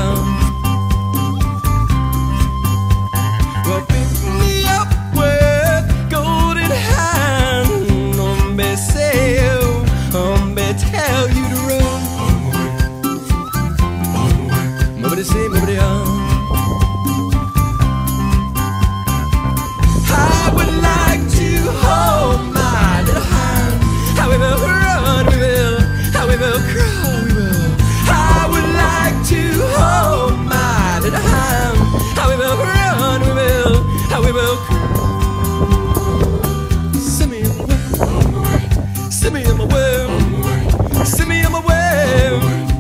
Well, pick me up with golden hand. Hombre, sail, hombre, tell you to run. Nobody say, nobody I would like to hold my little hand. How we will run, we will. How we will crawl, we will. I would like to hold my little hand. How we will run, we will. How we will crawl. Send me on my way. Send me on my way. Send me on my way.